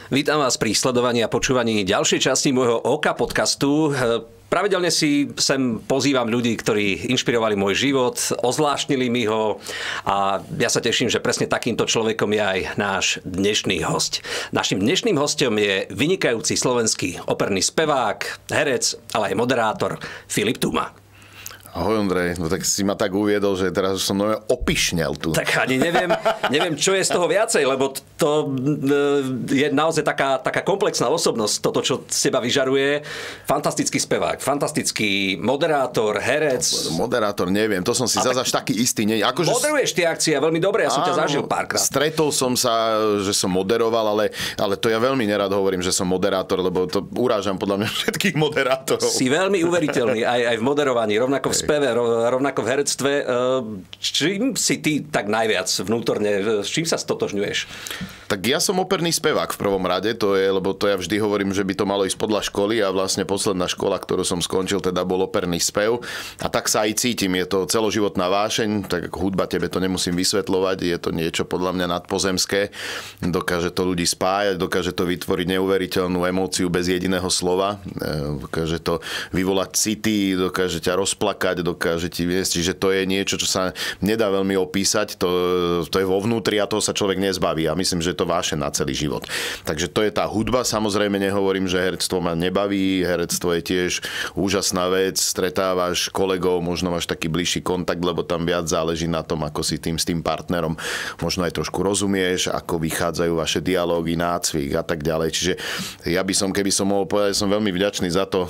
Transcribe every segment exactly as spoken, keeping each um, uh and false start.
Vítam vás pri sledovaní a počúvaní ďalšej časti môjho Oka podcastu. Pravidelne si sem pozývam ľudí, ktorí inšpirovali môj život, ozvláštnili mi ho a ja sa teším, že presne takýmto človekom je aj náš dnešný hosť. Naším dnešným hostom je vynikajúci slovenský operný spevák, herec, ale aj moderátor Filip Tuma. Ahoj Ondrej, no tak si ma tak uviedol, že teraz som nové opišnel tu. Tak ani neviem, neviem, čo je z toho viacej, lebo to je naozaj taká, taká komplexná osobnosť, toto, čo z teba vyžaruje. Fantastický spevák, fantastický moderátor, herec. Moderátor, neviem, to som si zase až taký istý. Nie. Akože... Moderuješ tie akcie, veľmi dobre, ja som áno, ťa zažil párkrát. Stretol som sa, že som moderoval, ale, ale to ja veľmi nerad hovorím, že som moderátor, lebo to urážam podľa mňa všetkých moderátorov. Si veľmi uveriteľný aj, aj v moderovaní, rovnako v speve, rovnako v herectve. Čím si ty tak najviac vnútorne, s čím sa stotožňuješ? Tak ja som operný spevák v prvom rade, to je, lebo to ja vždy hovorím, že by to malo ísť podľa školy a vlastne posledná škola, ktorú som skončil, teda bol operný spev. A tak sa aj cítim, je to celoživotná vášeň, tak ako hudba, tebe to nemusím vysvetľovať, je to niečo podľa mňa nadpozemské. Dokáže to ľudí spájať, dokáže to vytvoriť neuveriteľnú emóciu bez jediného slova, dokáže to vyvolať city, dokáže ťa rozplakať, dokáže ti viesť, čiže to je niečo, čo sa nedá veľmi opísať, to, to je vo vnútri a toho sa človek nezbaví a myslím, že to váše na celý život. Takže to je tá hudba, samozrejme nehovorím, že herectvo ma nebaví, herectvo je tiež úžasná vec, stretávaš kolegov, možno máš taký bližší kontakt, lebo tam viac záleží na tom, ako si tým s tým partnerom možno aj trošku rozumieš, ako vychádzajú vaše dialógy, nácvik a tak ďalej. Čiže ja by som, keby som mohol povedať, som veľmi vďačný za to,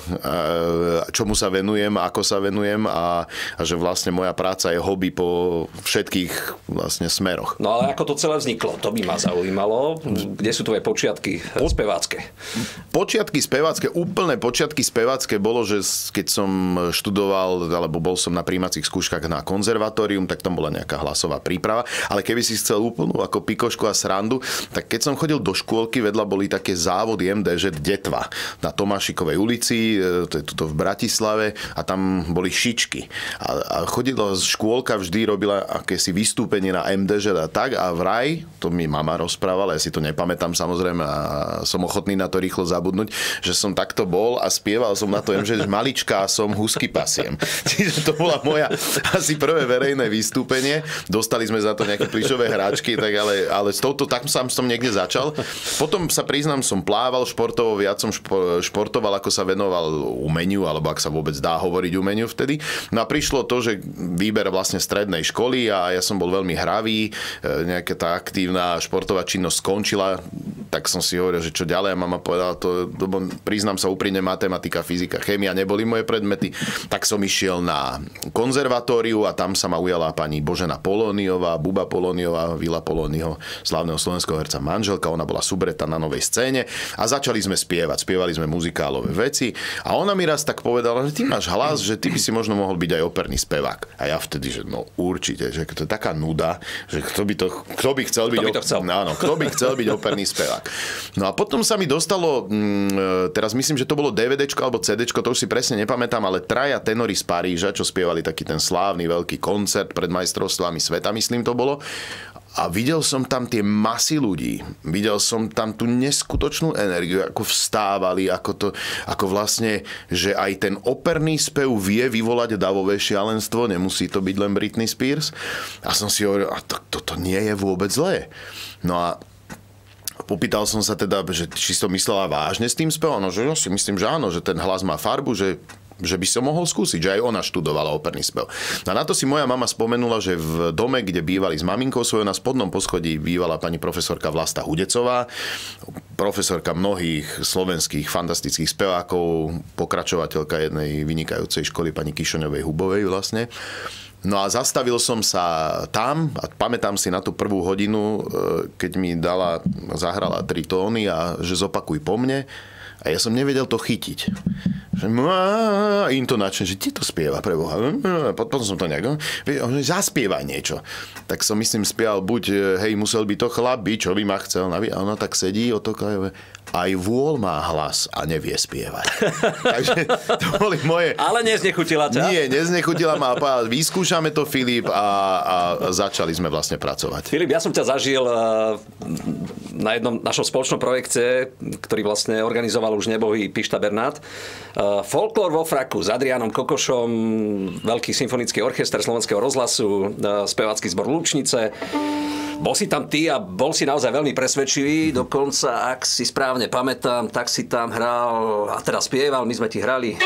čomu sa venujem, ako sa venujem a, a že vlastne moja práca je hobby po všetkých vlastne smeroch. No ale ako to celé vzniklo? To by ma zaujímalo. Kde sú tvoje počiatky spevácké? Počiatky spevácké, úplné počiatky spevácké bolo, že keď som študoval, alebo bol som na prijímacích skúškach na konzervatórium, tak tam bola nejaká hlasová príprava. Ale keby si chcel úplnú ako pikošku a srandu, tak keď som chodil do škôlky, vedľa boli také závody em dé žé Detva na Tomášikovej ulici, to je tuto v Bratislave a tam boli šičky. A, a chodila škôlka, vždy robila akési vystúpenie na em dé žé a tak a vraj, to mi mama rozprávala, ale ja si to nepamätám samozrejme a som ochotný na to rýchlo zabudnúť, že som takto bol a spieval som na to, že maličká som, husky pasiem. Čiže to bola moja asi prvé verejné vystúpenie. Dostali sme za to nejaké plyšové hráčky, tak ale, ale s touto tak sám som niekde začal. Potom sa priznám, som plával športovo, viac som špo, športoval, ako sa venoval umeniu, alebo ak sa vôbec dá hovoriť umeniu vtedy. No a prišlo to, že výber vlastne strednej školy a ja som bol veľmi hravý, nejaká tá aktívna športová činnosť skončila, tak som si hovoril, že čo ďalej. A mama povedala, to, to priznám sa úprimne, matematika, fyzika, chémia neboli moje predmety. Tak som išiel na konzervatóriu a tam sa ma ujala pani Božena Polóniová, Buba Polóniová, Vila Polóniho, slávneho slovenského herca manželka. Ona bola subreta na Novej scéne a začali sme spievať. Spievali sme muzikálové veci a ona mi raz tak povedala, že ty máš hlas, že ty by si možno mohol byť aj operný spevák. A ja vtedy, že no určite, že to je taká nuda, že kto by, to, kto by chcel byť... Kto by to chcel? Áno, kto by chcel byť operný spevák. No a potom sa mi dostalo, teraz myslím, že to bolo DVDčko alebo CDčko, to už si presne nepamätám, ale traja tenory z Paríža, čo spievali taký ten slávny veľký koncert pred majstrovstvami sveta, myslím to bolo. A videl som tam tie masy ľudí, videl som tam tú neskutočnú energiu, ako vstávali, ako to, ako vlastne, že aj ten operný spev vie vyvolať davové šialenstvo, nemusí to byť len Britney Spears. A som si hovoril, a to, toto nie je vôbec zlé. No a popýtal som sa teda, že či to myslela vážne s tým spevom, no že ja si myslím, že áno, že ten hlas má farbu, že že by som mohol skúsiť, že aj ona študovala operný spev. A na to si moja mama spomenula, že v dome, kde bývali s maminkou svojou, na spodnom poschodí bývala pani profesorka Vlasta Hudecová, profesorka mnohých slovenských fantastických spevákov, pokračovateľka jednej vynikajúcej školy pani Kišoňovej Hubovej vlastne. No a zastavil som sa tam a pamätám si na tú prvú hodinu, keď mi dala, zahrala tri tóny a že zopakuj po mne. A ja som nevedel to chytiť. Intonačne, že ti to spieva pre Boha. Potom som to nejak, zaspievaj niečo. Tak som myslím spieval buď, hej, musel by to chlap byť, čo by ma chcel. A ona tak sedí, otoká, aj vôľ má hlas a nevie spievať. Takže to boli moje... Ale neznechutila ťa? Nie, neznechutila ma. Vyskúšame to, Filip, a, a začali sme vlastne pracovať. Filip, ja som ťa zažil na jednom našom spoločnom projekte, ktorý vlastne organizoval už nebohý Pišta Bernát. Folklór vo fraku s Adriánom Kokošom, veľký symfonický orchester Slovenského rozhlasu, spevácky zbor Lučnice. Bol si tam ty a bol si naozaj veľmi presvedčivý, dokonca, ak si správne pamätám, tak si tam hral a teda spieval, my sme ti hrali.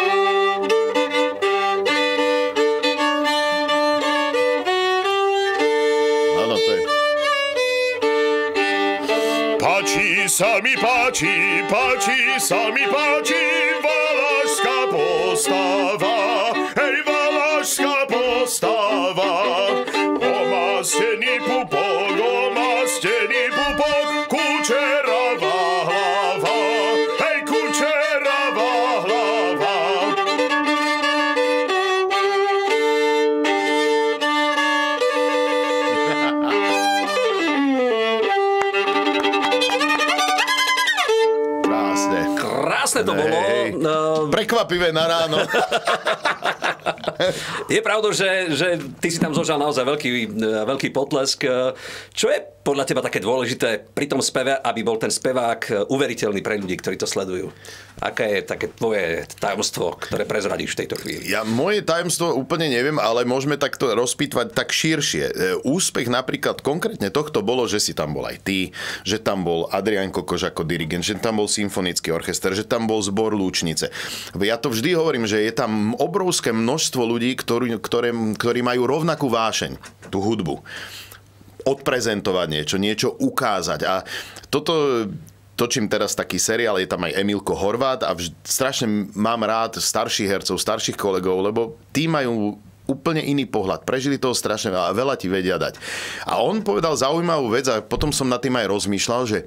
Áno, to je. Páči sa mi, páči, páči sa mi, páči valašská postava, hej, valašská postava, omastený pupok, omastený pupok, kučeravá hlava, hej, kučeravá hlava. Krásne. Krásne to bolo. No... Prekvapivé na ráno. Je pravda, že, že ty si tam zožal naozaj veľký, veľký potlesk. Čo je podľa teba také dôležité pri tom speve, aby bol ten spevák uveriteľný pre ľudí, ktorí to sledujú? Aké je také tvoje tajomstvo, ktoré prezradíš v tejto chvíli? Ja moje tajomstvo úplne neviem, ale môžeme takto rozpýtvať tak širšie. Úspech napríklad konkrétne tohto bolo, že si tam bol aj ty, že tam bol Adrián Kokoš ako dirigent, že tam bol symfonický orchester, že tam bol zbor Lučnice. Ja to vždy hovorím, že je tam obrovské množstvo ľudí, ktorí, ktoré, ktorí majú rovnakú vášeň, tú hudbu. Odprezentovať niečo, niečo ukázať. A toto točím teraz taký seriál, je tam aj Emilko Horvát a vž- strašne mám rád starších hercov, starších kolegov, lebo tí majú úplne iný pohľad. Prežili toho strašne veľa a veľa ti vedia dať. A on povedal zaujímavú vec a potom som nad tým aj rozmýšľal, že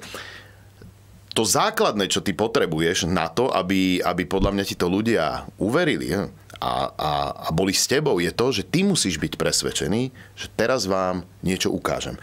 to základné, čo ty potrebuješ na to, aby, aby podľa mňa ti to ľudia uverili a, a, a boli s tebou, je to, že ty musíš byť presvedčený, že teraz vám niečo ukážem.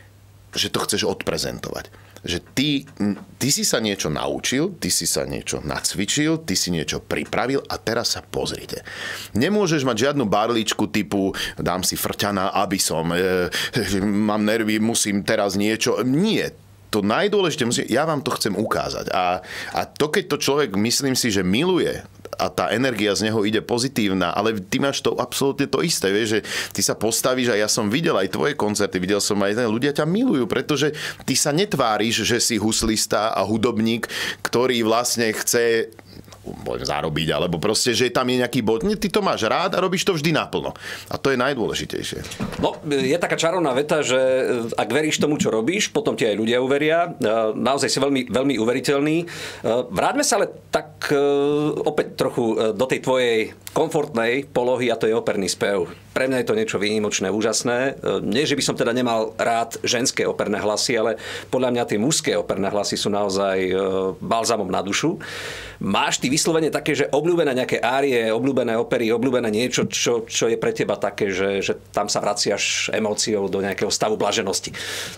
Že to chceš odprezentovať. Že ty, ty si sa niečo naučil, ty si sa niečo nacvičil, ty si niečo pripravil a teraz sa pozrite. Nemôžeš mať žiadnu barličku typu dám si frťana, aby som e, mám nervy, musím teraz niečo. Nie. To najdôležitejšie, ja vám to chcem ukázať. A, a to, keď to človek, myslím si, že miluje a tá energia z neho ide pozitívna, ale ty máš to absolútne to isté, vieš, že ty sa postavíš a ja som videl aj tvoje koncerty, videl som aj ľudia ťa milujú, pretože ty sa netváriš, že si huslista a hudobník, ktorý vlastne chce poviem, zarobiť, alebo proste, že tam je nejaký bod. Ty to máš rád a robíš to vždy naplno. A to je najdôležitejšie. No, je taká čarovná veta, že ak veríš tomu, čo robíš, potom ti aj ľudia uveria. Naozaj si veľmi, veľmi uveriteľný. Vráťme sa ale tak opäť trochu do tej tvojej komfortnej polohy, a to je operný spev. Pre mňa je to niečo výnimočné, úžasné. Nie, že by som teda nemal rád ženské operné hlasy, ale podľa mňa tie mužské operné hlasy sú naozaj balzamom na dušu. Máš ty vyslovene také, že obľúbené nejaké árie, obľúbené opery, obľúbené niečo, čo, čo je pre teba také, že, že tam sa vraciaš emóciou do nejakého stavu blaženosti?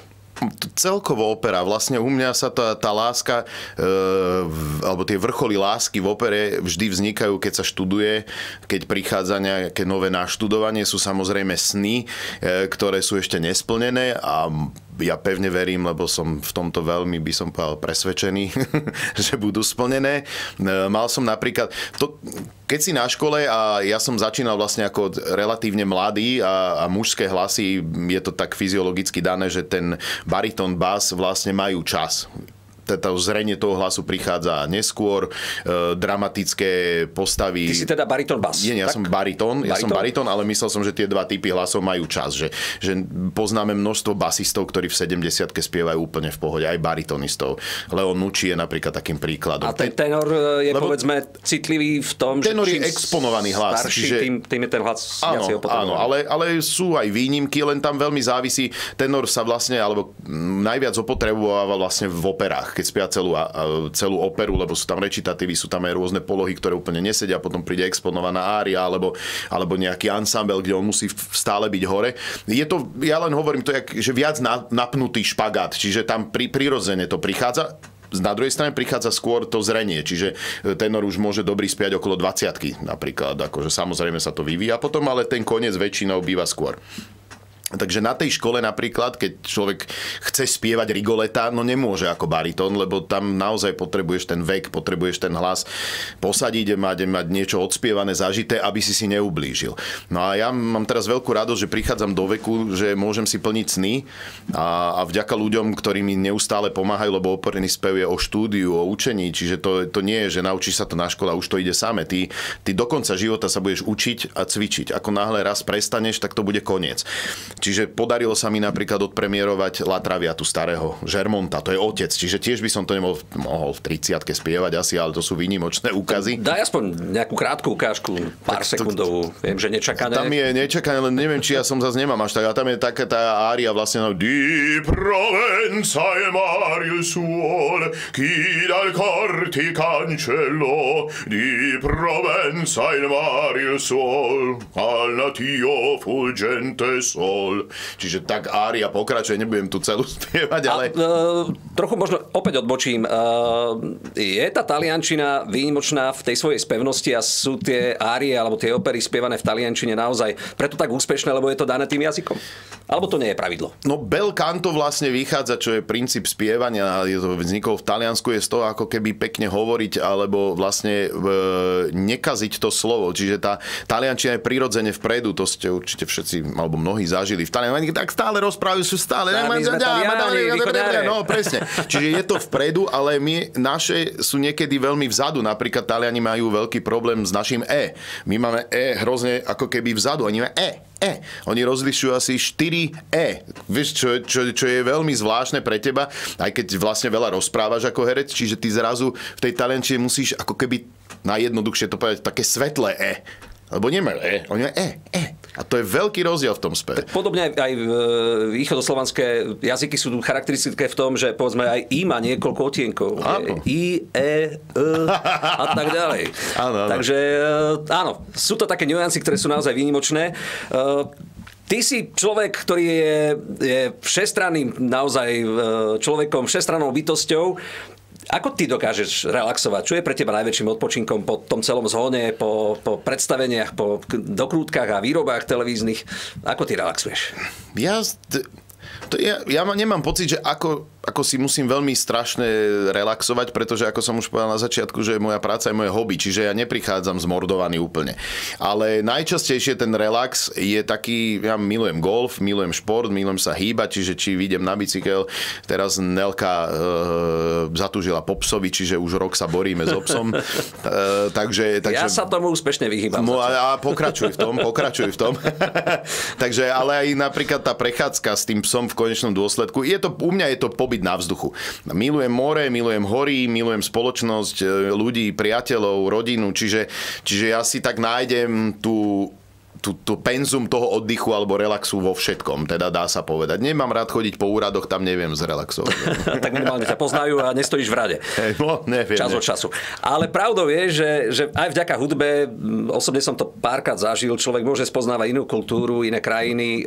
Celkovo opera. Vlastne u mňa sa tá, tá láska, e, alebo tie vrcholy lásky v opere vždy vznikajú, keď sa študuje, keď prichádza nejaké nové naštudovanie. Sú samozrejme sny, e, ktoré sú ešte nesplnené a ja pevne verím, lebo som v tomto veľmi, by som povedal, presvedčený, že budú splnené. Mal som napríklad... To, keď si na škole a ja som začínal vlastne ako relatívne mladý a, a mužské hlasy, je to tak fyziologicky dané, že ten baritón, bas vlastne majú čas. To zrenie toho hlasu prichádza neskôr, e, dramatické postavy... Ty si teda baritón bas. Nie, ja tak? som baritón, ja som baritón, ale myslel som, že tie dva typy hlasov majú čas. Že, že poznáme množstvo basistov, ktorí v sedemdesiatke spievajú úplne v pohode, aj baritonistov. Leon Nucci je napríklad takým príkladom. A ten tenor je, lebo povedzme, citlivý v tom, tenor že je exponovaný hlas. Starší, čiže... tým, tým je ten hlas áno, viac opotrebovaný. Áno, ale, ale sú aj výnimky, len tam veľmi závisí. Tenor sa vlastne, alebo najviac opotrebováva vlastne v operách, keď spia celú, celú operu, lebo sú tam recitatívy, sú tam aj rôzne polohy, ktoré úplne nesedia, potom príde exponovaná ária, alebo, alebo nejaký ansámbel, kde on musí stále byť hore. Je to, ja len hovorím, to je, že viac napnutý špagát, čiže tam pri, prirodzene to prichádza. Na druhej strane prichádza skôr to zrenie, čiže tenor už môže dobrý spiať okolo dvadsiatky napríklad, akože samozrejme sa to vyvíja potom, ale ten koniec väčšinou býva skôr. Takže na tej škole napríklad, keď človek chce spievať Rigoleta, no nemôže ako baritón, lebo tam naozaj potrebuješ ten vek, potrebuješ ten hlas posadiť, mať, mať niečo odspievané, zažité, aby si si neublížil. No a ja mám teraz veľkú radosť, že prichádzam do veku, že môžem si plniť sny a, a vďaka ľuďom, ktorí mi neustále pomáhajú, lebo operný spev je o štúdiu, o učení, čiže to, to nie je, že naučíš sa to na škole a už to ide same. Ty, ty do konca života sa budeš učiť a cvičiť. Ako náhle raz prestaneš, tak to bude koniec. Čiže podarilo sa mi napríklad odpremierovať La Traviatu starého Žermonta, to je otec, čiže tiež by som to nemohol mohol v tridsiatke spievať asi, ale to sú výnimočné úkazy. Daj aspoň nejakú krátku ukážku, pár tak, sekundovú, to, viem, že nečakané. Tam je nečakané, len neviem, či ja som zase nemám až tak, a tam je taká tá ária vlastne no, Di Provenza e mar il suol, chi dal corti cancello, Di Provenza il mar il suol, al natio fulgente sol. Čiže tak ária pokračuje, nebudem tu celú spievať, ale... A, uh, trochu možno opäť odbočím. Uh, je tá taliančina výnimočná v tej svojej spevnosti a sú tie árie alebo tie opery spievané v taliančine naozaj preto tak úspešné, lebo je to dané tým jazykom? Alebo to nie je pravidlo? No bel canto vlastne vychádza, čo je princíp spievania, je to vznikol v Taliansku, je z toho ako keby pekne hovoriť alebo vlastne e, nekaziť to slovo. Čiže tá taliančina je prirodzene vpredu, to ste určite všetci alebo mnohí zažili v Taliansku. Tak stále rozprávajú, sú stále. No, presne. Čiže je to vpredu, ale my, naše sú niekedy veľmi vzadu. Napríklad Taliani majú veľký problém s našim E. My máme E hrozne ako keby vzadu. Oni majú E. E. Oni rozlišujú asi štyri E. Vieš, čo, čo, čo je veľmi zvláštne pre teba, aj keď vlastne veľa rozprávaš ako herec, čiže ty zrazu v tej taliančine musíš ako keby najjednoduchšie to povedať také svetlé E. Lebo nemajú E, oni majú E, E. A to je veľký rozdiel v tom speve. Podobne aj východoslovanské jazyky sú charakteristické v tom, že povedzme aj I má niekoľko odtienkov. I, E, E a tak ďalej. Áno, áno. Takže áno, sú to také nuancy, ktoré sú naozaj výnimočné. Ty si človek, ktorý je, je všestranným naozaj človekom, všestrannou bytosťou. Ako ty dokážeš relaxovať? Čo je pre teba najväčším odpočinkom po tom celom zhone, po, po predstaveniach, po dokrútkach a výrobách televíznych? Ako ty relaxuješ? Ja... To ja, ja nemám pocit, že ako, ako si musím veľmi strašne relaxovať, pretože ako som už povedal na začiatku, že moja práca je moje hobby, čiže ja neprichádzam zmordovaný úplne. Ale najčastejšie ten relax je taký, ja milujem golf, milujem šport, milujem sa hýbať, čiže či vidím na bicykel, teraz Nelka e, zatúžila po psovi, čiže už rok sa boríme s obsom. E, takže, takže, ja sa tomu úspešne vyhýbam. No, a, a pokračuj v tom, pokračuj v tom. Takže, ale aj napríklad tá prechádzka s tým psom v konečnom dôsledku. Je to, u mňa je to pobyt na vzduchu. Milujem more, milujem hory, milujem spoločnosť ľudí, priateľov, rodinu, čiže, čiže ja si tak nájdem tú tú, tú penzum toho oddychu alebo relaxu vo všetkom, teda dá sa povedať. Nemám rád chodiť po úradoch, tam neviem zrelaxovať. Tak minimálne ťa poznajú a nestojíš v rade. No, neviem. Čas od času. Ale pravdou je, že, že aj vďaka hudbe, osobne som to párkrát zažil, človek môže spoznávať inú kultúru, iné krajiny.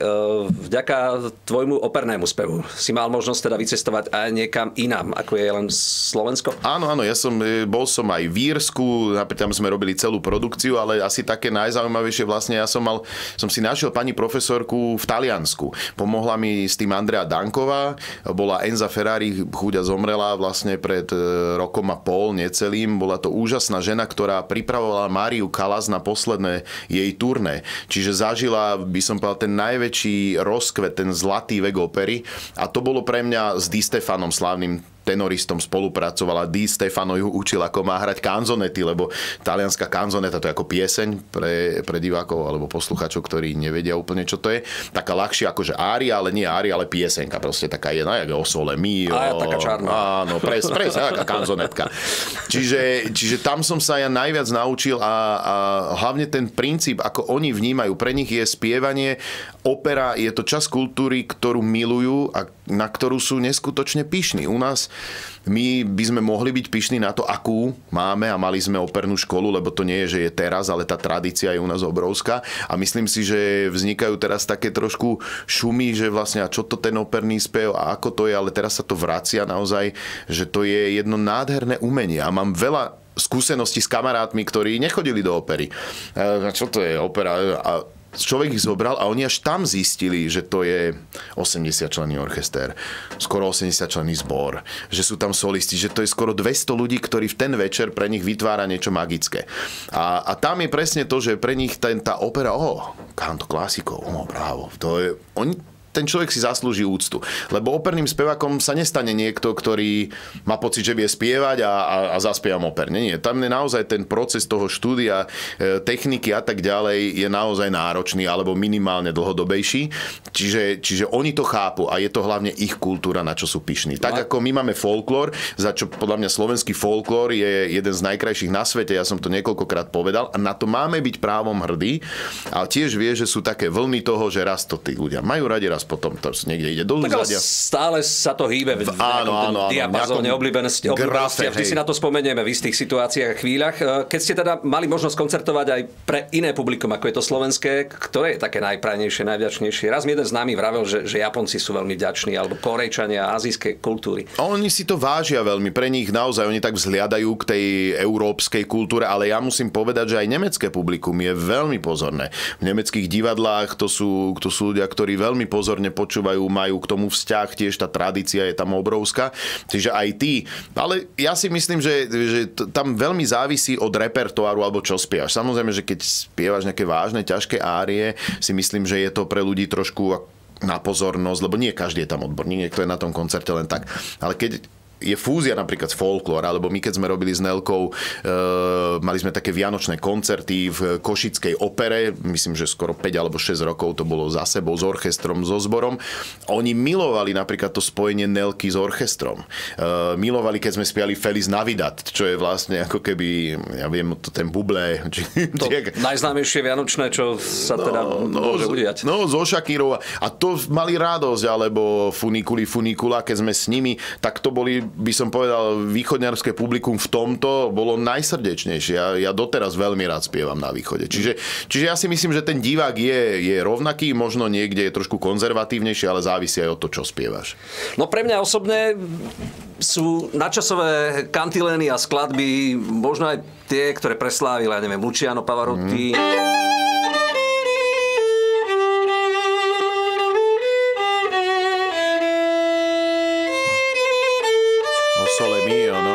Vďaka tvojmu opernému spevu si mal možnosť teda vycestovať aj niekam inám, ako je len Slovensko? Áno, áno, ja som, bol som aj v Írsku, napríklad tam sme robili celú produkciu, ale asi také najzaujímavejšie vlastne ja som mal, som si našiel pani profesorku v Taliansku. Pomohla mi s tým Andrea Danková, bola Enza Ferrari, chúďa zomrela vlastne pred rokom a pol, necelým. Bola to úžasná žena, ktorá pripravovala Máriu Callas na posledné jej turné. Čiže zažila, by som povedal, ten najväčší rozkvet, ten zlatý vek opery. A to bolo pre mňa s Di Stefanom, slávnym tenoristom spolupracovala. Di Stefano ju učil, ako má hrať kanzonety, lebo talianská kanzoneta to je ako pieseň pre, pre divákov alebo posluchačov, ktorí nevedia úplne, čo to je. Taká ľahšia akože ária, ale nie ária, ale piesenka. Proste taká jedna, jak o sole mio. A taká čarná. Áno, pres, pres, taká kanzonetka. Čiže, čiže tam som sa ja najviac naučil a, a hlavne ten princíp, ako oni vnímajú. Pre nich je spievanie, opera, je to časť kultúry, ktorú milujú a na ktorú sú neskutočne pyšní. U nás my by sme mohli byť pyšní na to, akú máme a mali sme opernú školu, lebo to nie je, že je teraz, ale tá tradícia je u nás obrovská a myslím si, že vznikajú teraz také trošku šumy, že vlastne a čo to ten operný spev a ako to je, ale teraz sa to vracia naozaj, že to je jedno nádherné umenie a mám veľa skúseností s kamarátmi, ktorí nechodili do opery. A čo to je opera? A človek ich zobral a oni až tam zistili, že to je osemdesiatčlenný orchester, skoro osemdesiatčlenný zbor, že sú tam solisti, že to je skoro dvesto ľudí, ktorí v ten večer pre nich vytvára niečo magické. A, a tam je presne to, že pre nich ten, tá opera, oh, canto classico, oh, bravo, to je, oni ten človek si zaslúži úctu. Lebo operným spevákom sa nestane niekto, ktorý má pocit, že vie spievať a, a, a zaspievam operne. Nie, tam je naozaj ten proces toho štúdia, e, techniky a tak ďalej je naozaj náročný alebo minimálne dlhodobejší. Čiže, čiže oni to chápu a je to hlavne ich kultúra, na čo sú pyšní. Tak ako my máme folklór, za čo podľa mňa slovenský folklór je jeden z najkrajších na svete, ja som to niekoľkokrát povedal a na to máme byť právom hrdí. A tiež vie, že sú také vlny toho, že raz to tí ľudia majú radi, raz potom to niekde ide dolu. Tak ale stále sa to hýbe v áno, áno, áno, diapazóne oblibenosti. oblibenosti a vždy si na to spomenieme v istých situáciách a chvíľach. Keď ste teda mali možnosť koncertovať aj pre iné publikum, ako je to slovenské, ktoré je také najprajnejšie, najvďačnejšie? Raz mi jeden známy vravel, že, že Japonci sú veľmi vďační, alebo Korejčania azijskej kultúry. Oni si to vážia veľmi. Pre nich naozaj oni tak vzhliadajú k tej európskej kultúre, ale ja musím povedať, že aj nemecké publikum je veľmi pozorné. V nemeckých divadlách to sú, to sú ľudia, ktorí veľmi pozorne počúvajú, majú k tomu vzťah, tiež tá tradícia je tam obrovská. Čiže aj tí. Ale ja si myslím, že, že tam veľmi závisí od repertoáru alebo čo spievaš. Samozrejme, že keď spievaš nejaké vážne, ťažké árie, si myslím, že je to pre ľudí trošku na pozornosť, lebo nie každý je tam odborník, niekto je na tom koncerte len tak. Ale keď je fúzia napríklad s folklór, alebo my keď sme robili s Nelkou, e, mali sme také vianočné koncerty v Košickej opere, myslím, že skoro päť alebo šesť rokov to bolo za sebou s orchestrom, so zborom. Oni milovali napríklad to spojenie Nelky s orchestrom. E, milovali, keď sme spiali Feliz Navidad, čo je vlastne ako keby, ja viem, to ten bublé. Či, to či, najznámejšie vianočné, čo sa no, teda no, môže udiať. No, zo Shakirova. A to mali radosť, alebo Funikuli, Funikula, keď sme s nimi, tak to boli, by som povedal, východňarské publikum v tomto bolo najsrdečnejšie. Ja, ja doteraz veľmi rád spievam na východe. Čiže, čiže ja si myslím, že ten divák je, je rovnaký, možno niekde je trošku konzervatívnejší, ale závisí aj od toho, čo spievaš. No pre mňa osobne sú nadčasové kantilény a skladby, možno aj tie, ktoré preslávili, ja neviem, Luciano Pavarotti. Mm. Sole mio, no?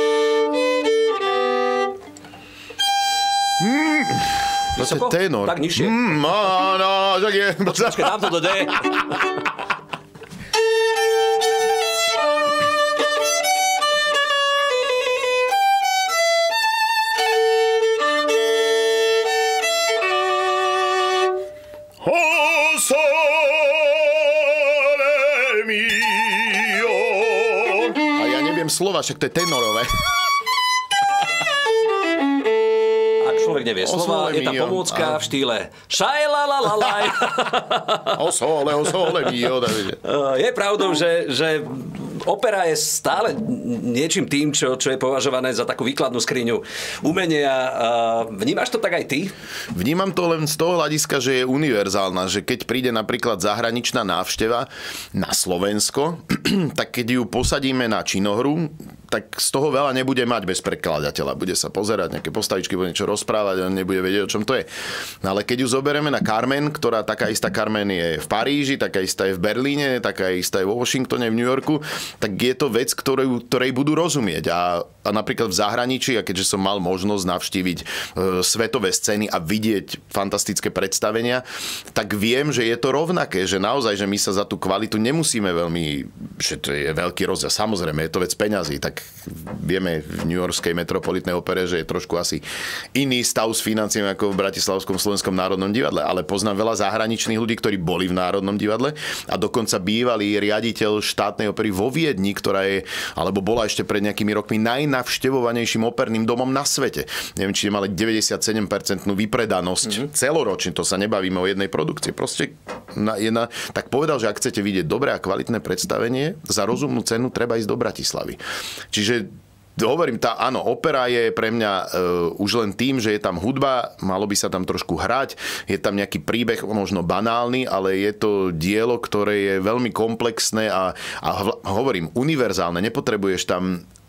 Mm, to je tenor. Tak nižšie. Mm, no, no, tak je. Počkej, dám to do D. Slova, však to je tenorové. Ak človek nevie slova, je tam pomôcka v štýle šajlalalaj. O sole, o sole mio. Je pravdou, že, že opera je stále niečím tým, čo, čo je považované za takú výkladnú skriňu umenia. Vnímaš to tak aj ty? Vnímam to len z toho hľadiska, že je univerzálna, že keď príde napríklad zahraničná návšteva na Slovensko, tak keď ju posadíme na činohru, tak z toho veľa nebude mať bez prekladateľa. Bude sa pozerať, nejaké postavičky, bude niečo rozprávať, on nebude vedieť, o čom to je. No ale keď ju zoberieme na Carmen, ktorá taká istá Carmen je v Paríži, taká istá je v Berlíne, taká istá je vo Washingtone, v New Yorku, tak je to vec, ktorej, ktorej budú rozumieť. A, a napríklad v zahraničí, a keďže som mal možnosť navštíviť e, svetové scény a vidieť fantastické predstavenia, tak viem, že je to rovnaké, že naozaj, že my sa za tú kvalitu nemusíme veľmi, že to je veľký rozdiel. Samozrejme, je to vec peňazí, tak vieme v New Yorkskej metropolitnej opere, že je trošku asi iný stav s financiami ako v Bratislavskom Slovenskom národnom divadle, ale poznám veľa zahraničných ľudí, ktorí boli v Národnom divadle a dokonca bývalý riaditeľ štátnej opery vo Viedni, ktorá je, alebo bola ešte pred nejakými rokmi najnavštevovanejším operným domom na svete. Neviem, či mali deväťdesiatsedem percent vypredanosť mm-hmm. celoročne, to sa nebavíme o jednej produkcii. Proste na, jedna, tak povedal, že ak chcete vidieť dobré a kvalitné predstavenie, za rozumnú cenu treba ísť do Bratislavy. Čiže hovorím, tá, áno, opera je pre mňa e, už len tým, že je tam hudba, malo by sa tam trošku hrať, je tam nejaký príbeh, možno banálny, ale je to dielo, ktoré je veľmi komplexné a, a hovorím, univerzálne. Nepotrebuješ tam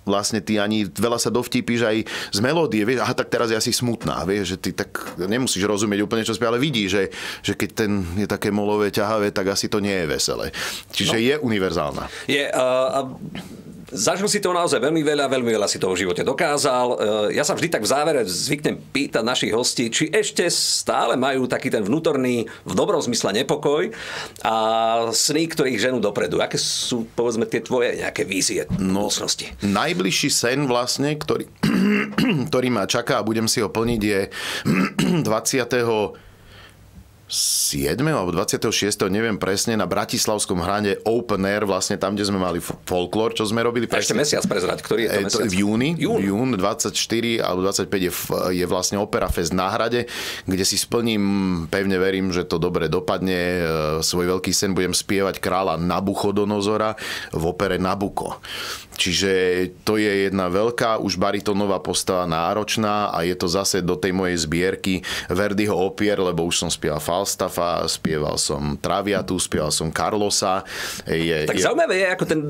vlastne ty ani veľa sa dovtípiš aj z melódie, vieš, aha, tak teraz je asi smutná, vieš, že ty tak nemusíš rozumieť úplne, čo spieva, ale vidíš, že, že keď ten je také molové, ťahavé, tak asi to nie je veselé. Čiže no. je univerzálna. Je, uh, zažil si toho naozaj veľmi veľa, veľmi veľa si toho v živote dokázal. Ja sa vždy tak v závere zvyknem pýtať našich hostí, či ešte stále majú taký ten vnútorný, v dobrom zmysle nepokoj a sny, ktorých ženú dopredu. Aké sú, povedzme, tie tvoje nejaké vízie no, budúcnosti? Najbližší sen vlastne, ktorý, ktorý ma čaká a budem si ho plniť, je dvadsiateho siedmeho alebo dvadsiateho šiesteho neviem presne, na Bratislavskom hrade Open Air, vlastne tam, kde sme mali folklór, čo sme robili. A ešte mesiac prezrať, ktorý je to mesiac? V júni, Jún. jún dvadsaťštyri alebo dvadsaťpäť je, je vlastne Opera Fest na hrade, kde si splním, pevne verím, že to dobre dopadne. Svoj veľký sen budem spievať kráľa Nabuchodonozora v opere Nabucco. Čiže to je jedna veľká, už baritónová postava, náročná a je to zase do tej mojej zbierky Verdiho opier, lebo už som spieval Falstaffa, spieval som Traviatu, spieval som Carlosa. Je, tak je... zaujímavé je, ako ten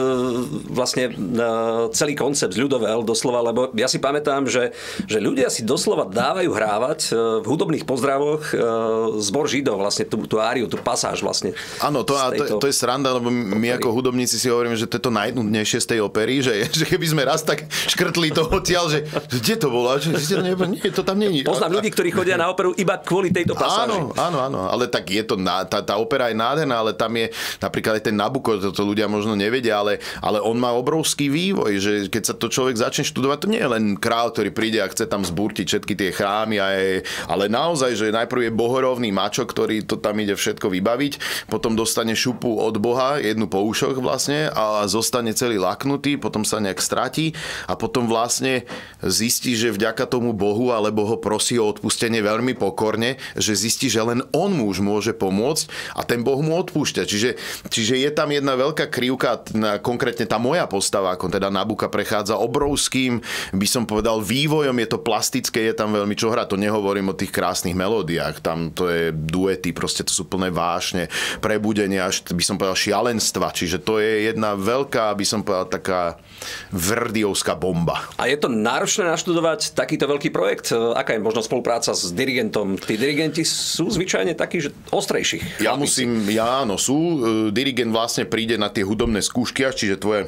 vlastne celý koncept z ľudovel doslova, lebo ja si pamätám, že, že ľudia si doslova dávajú hrávať v hudobných pozdravoch zbor Židov, vlastne tú, tú áriu, tú pasáž vlastne. Áno, to, to, to je sranda, lebo my ako hudobníci si hovoríme, že to je to najnudnejšie z tej opery, že, že keby sme raz tak škrtli to odtiaľ, že, že kde to bolo? Že, že nie, nie, to tam nie je. Poznám ľudí, ktorí chodia na operu iba kvôli tejto pasáži. Áno, áno, áno, ale tak je to, tá, tá opera je nádherná, ale tam je napríklad aj ten Nabucco, to, to ľudia možno nevedia, ale, ale on má obrovský vývoj, že keď sa to človek začne študovať, to nie je len král, ktorý príde a chce tam zbúrtiť všetky tie chrámy, je, ale naozaj, že najprv je bohorovný mačo, ktorý to tam ide všetko vybaviť, potom dostane šupu od Boha, jednu po ušoch vlastne a zostane celý laknutý, potom sa nejak stratí a potom vlastne zistí, že vďaka tomu Bohu, alebo ho prosí o odpustenie veľmi pokorne, že zistí, že len on mu už môže pomôcť a ten Boh mu odpúšťa. Čiže, čiže je tam jedna veľká krivka, konkrétne tá moja postava, ako teda Nabucca prechádza obrovským, by som povedal, vývojom, je to plastické, je tam veľmi čo hrať, to nehovorím o tých krásnych melódiách, tam to je duety, proste to sú plné vášne, prebudenia, až by som povedal šialenstva, čiže to je jedna veľká, by som povedal, taká verdiovská bomba. A je to náročné naštudovať takýto veľký projekt? Aká je možno spolupráca s dirigentom? Tí dirigenti sú zvyčajne takí, že ostrejších. Ja musím, ja áno, sú. Dirigent vlastne príde na tie hudobné skúšky, čiže tvoje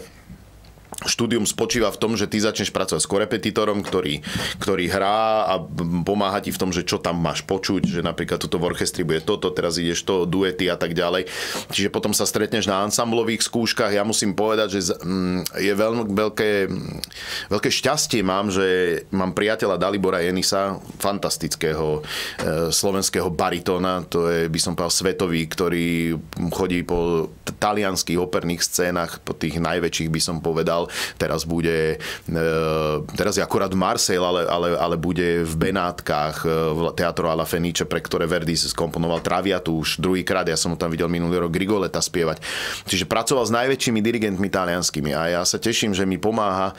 štúdium spočíva v tom, že ty začneš pracovať s korepetitorom, ktorý, ktorý hrá a pomáha ti v tom, že čo tam máš počuť, že napríklad toto v orchestri bude toto, teraz ideš to, duety a tak ďalej. Čiže potom sa stretneš na ansamblových skúškach. Ja musím povedať, že je veľmi veľké, veľké šťastie mám, že mám priateľa Dalibora Jenisa, fantastického e, slovenského baritóna, to je, by som povedal, svetový, ktorý chodí po talianských operných scénach, po tých najväčších, by som povedal. Teraz bude, teraz je akurát v Marseille, ale, ale, ale bude v Benátkach, v Teatro alla Fenice, pre ktoré Verdi skomponoval Traviatu už druhýkrát. Ja som ho tam videl minulý rok Grigoleta spievať. Čiže pracoval s najväčšími dirigentmi talianskými a ja sa teším, že mi pomáha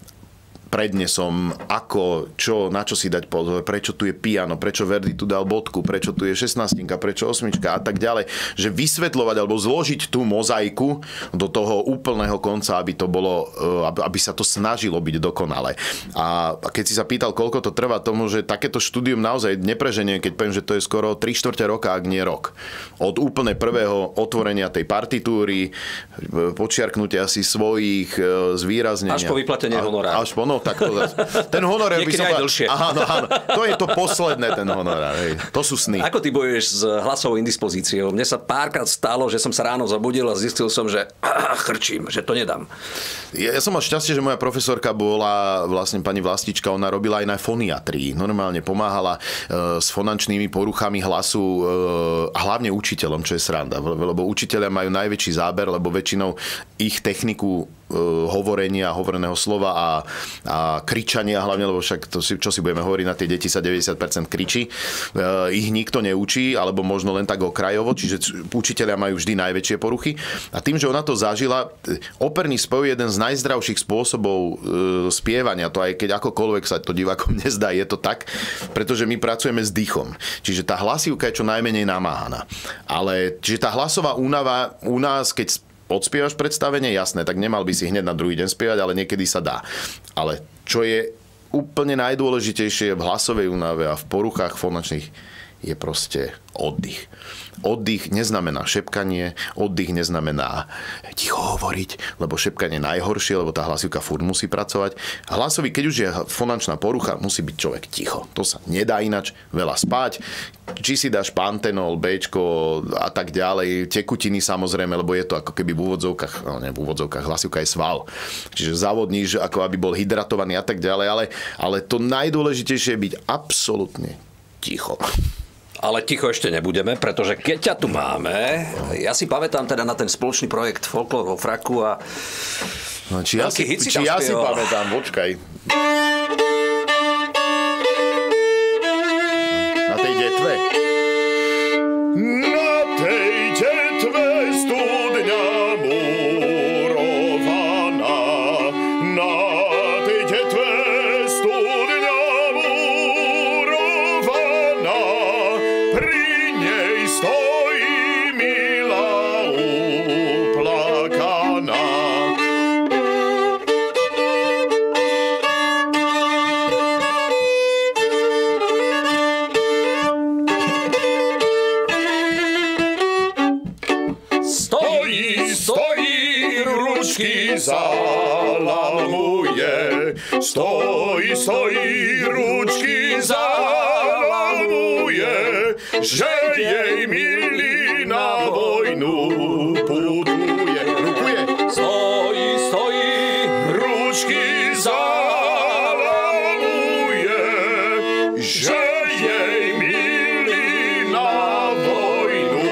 prednesom, ako, čo, na čo si dať pozor, prečo tu je piano, prečo Verdi tu dal bodku, prečo tu je šestnástinka, prečo osmička a tak ďalej. Že vysvetľovať alebo zložiť tú mozaiku do toho úplného konca, aby to bolo, aby sa to snažilo byť dokonale. A keď si sa pýtal, koľko to trvá, tomu, že takéto štúdium naozaj nepreženie, keď poviem, že to je skoro tri štvrte roka, ak nie rok. Od úplne prvého otvorenia tej partitúry, počiarknutia si svojich, zvýraznenia. Až po vyplatenie honoráru. Až po, no, tak to, ten honorár by som... Dlhšie. Áno, áno. To je to posledné, ten honorár. Hej. To sú sny. Ako ty bojuješ s hlasovou indispozíciou? Mne sa párkrát stalo, že som sa ráno zabudil a zistil som, že ah, chrčím, že to nedám. Ja, ja som mal šťastie, že moja profesorka bola vlastne pani Vlastička, ona robila aj na foniatrii. Normálne pomáhala e, s fonančnými poruchami hlasu e, a hlavne učiteľom, čo je sranda. Lebo učiteľia majú najväčší záber, lebo väčšinou ich techniku hovorenia, hovoreného slova a, a kričania hlavne, lebo však to si, čo si budeme hovoriť, na tie deti sa deväťdesiat percent kričí. E, ich nikto neučí, alebo možno len tak okrajovo, čiže učitelia majú vždy najväčšie poruchy. A tým, že ona to zažila, operný spev je jeden z najzdravších spôsobov e, spievania, to aj keď akokoľvek sa to divákom nezdá, je to tak, pretože my pracujeme s dýchom. Čiže tá hlasivka je čo najmenej namáhaná. Ale čiže tá hlasová únava u nás, keď odspievaš predstavenie, jasné, tak nemal by si hneď na druhý deň spievať, ale niekedy sa dá. Ale čo je úplne najdôležitejšie v hlasovej únave a v poruchách fonačných, je proste oddych. Oddych neznamená šepkanie, oddych neznamená ticho hovoriť, lebo šepkanie je najhoršie, lebo tá hlasivka furt musí pracovať. Hlasový, keď už je fonačná porucha, musí byť človek ticho. To sa nedá inač, veľa spať. Či si dáš pantenol, béčko a tak ďalej, tekutiny samozrejme, lebo je to ako keby v úvodzovkách, no nie v úvodzovkách, hlasivka je sval. Čiže zavodníš, ako aby bol hydratovaný a tak ďalej, ale, ale to najdôležitejšie je byť absolútne ticho. Ale ticho ešte nebudeme, pretože keď ťa tu máme, ja si pamätám teda na ten spoločný projekt Folklór vo fraku a no, či ja si, si, či ja si pamätám, počkaj. Na tej detve. Na tej detve studňa murovaná. Na tej detve studňa murovaná. Pri nej stojí milá uplakaná. Stojí, stojí, ručky zalamuje. Stojí, stojí, ručky zalamuje. Že jej milý na vojnu putuje. Rukuje. Stojí, stojí, ručky zalamuje. Že jej milý na vojnu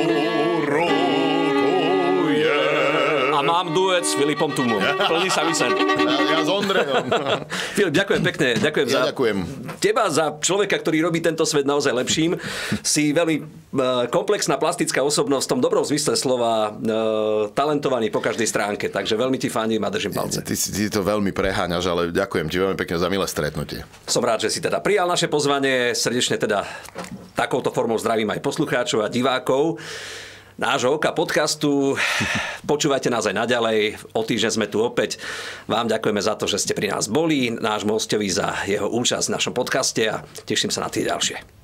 rukuje. A mám duet s Filipom Tumom. Plný sa mi sen. Ja, ja s Ondrejom. Filip, ďakujem pekne. Ďakujem Ja za ďakujem. teba, za človeka, ktorý robí tento svet naozaj lepším. Si veľmi komplexná plastická osobnosť, v tom dobrom zmysle slova, talentovaný po každej stránke. Takže veľmi ti fandím a držím palce. Ty, ty to veľmi preháňaš, ale ďakujem ti veľmi pekne za milé stretnutie. Som rád, že si teda prijal naše pozvanie. Srdečne teda takouto formou zdravím aj poslucháčov a divákov nášho Oka podcastu. Počúvajte nás aj naďalej. O týždeň sme tu opäť. Vám ďakujeme za to, že ste pri nás boli. Nášmu hostovi za jeho účasť v našom podcaste a teším sa na tie ďalšie.